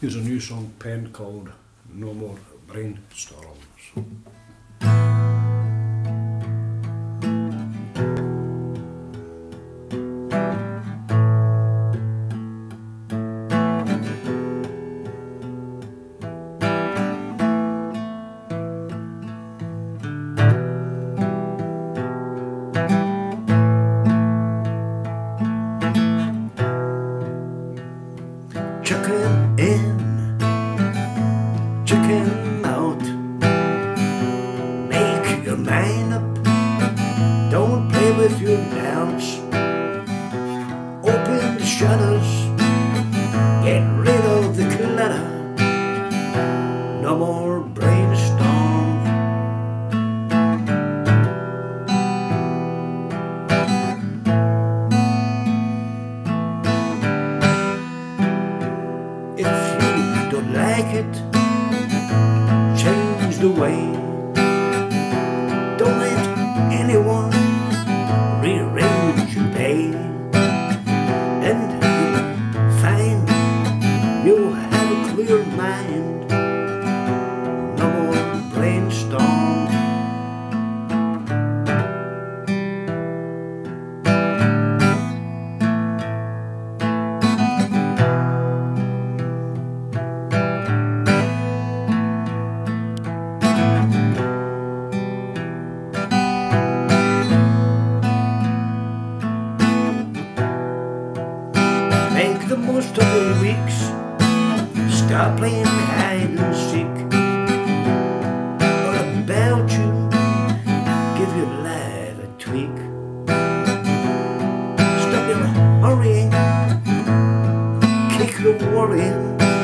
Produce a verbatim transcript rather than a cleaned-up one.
Here's a new song penned called No More Brainstorms. Chicken in, chicken out. Make your mind up, don't play with your doubts. Open the shutters, get rid of the clutter. No more brainstorms. If you don't like it, change the way. Don't let anyone rearrange your day. And you'll find you'll have a clear mind. No more brainstorm. Make the most of the weeks. Stop playing hide and seek. What about you? Give your life a tweak. Stop your hurrying. Kick the worrying.